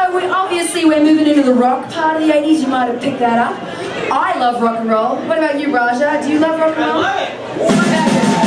So we're moving into the rock part of the 80s. You might have picked that up. I love rock and roll. What about you, Raja? Do you love rock and roll? I love it.